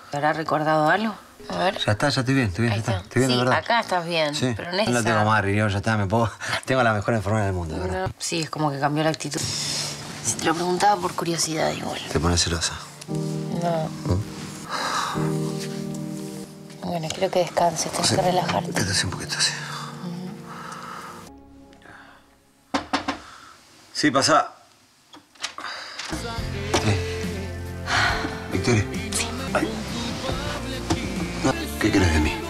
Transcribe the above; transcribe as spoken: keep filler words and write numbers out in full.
¿Te habrá recordado algo? A ver. Ya está, ya estoy bien, estoy bien, Ahí ya está. está. Estoy bien, sí, de verdad. acá estás bien, Sí. pero en esa... No la tengo más, Rineo, ya está, me puedo... Tengo la mejor enfermera del mundo, de verdad. No, sí, es como que cambió la actitud. Si te lo preguntaba por curiosidad igual. Te pones celosa. No. ¿Mm? Bueno, quiero que descanses, tienes sí. que relajarte. Quédate así un poquito, así. Uh-huh. Sí, pasa. ¿Qué? Victoria. Sí. Ay. No. ¿Qué querés de mí?